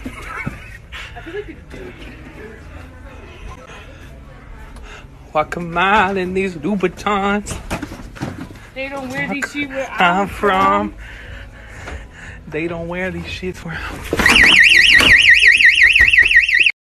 Walk a mile in these Louboutins. They don't wear these shit where I'm from. They don't wear these shits where I'm from.